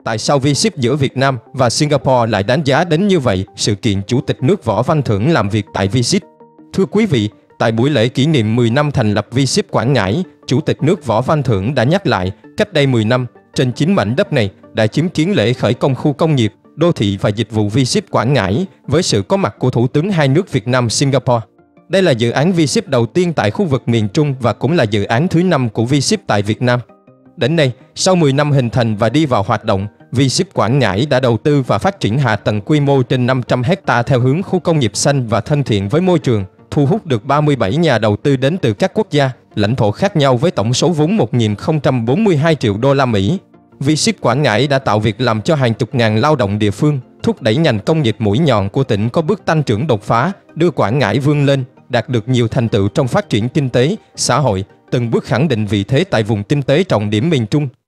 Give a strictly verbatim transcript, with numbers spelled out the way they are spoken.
Tại sao vê ship giữa Việt Nam và Singapore lại đánh giá đến như vậy sự kiện Chủ tịch nước Võ Văn Thưởng làm việc tại vê ship? Thưa quý vị, tại buổi lễ kỷ niệm mười năm thành lập vê ship Quảng Ngãi, Chủ tịch nước Võ Văn Thưởng đã nhắc lại, cách đây mười năm, trên chính mảnh đất này đã chứng kiến lễ khởi công khu công nghiệp, đô thị và dịch vụ vê ship Quảng Ngãi với sự có mặt của Thủ tướng hai nước Việt Nam Singapore. Đây là dự án vê ship đầu tiên tại khu vực miền Trung và cũng là dự án thứ năm của vê ship tại Việt Nam. Đến nay, sau mười năm hình thành và đi vào hoạt động, vê ship Quảng Ngãi đã đầu tư và phát triển hạ tầng quy mô trên năm trăm héc ta theo hướng khu công nghiệp xanh và thân thiện với môi trường, thu hút được ba mươi bảy nhà đầu tư đến từ các quốc gia, lãnh thổ khác nhau với tổng số vốn một nghìn không trăm bốn mươi hai triệu đô la Mỹ. vê ship Quảng Ngãi đã tạo việc làm cho hàng chục ngàn lao động địa phương, thúc đẩy ngành công nghiệp mũi nhọn của tỉnh có bước tăng trưởng đột phá, đưa Quảng Ngãi vươn lên, đạt được nhiều thành tựu trong phát triển kinh tế, xã hội, từng bước khẳng định vị thế tại vùng kinh tế trọng điểm miền Trung.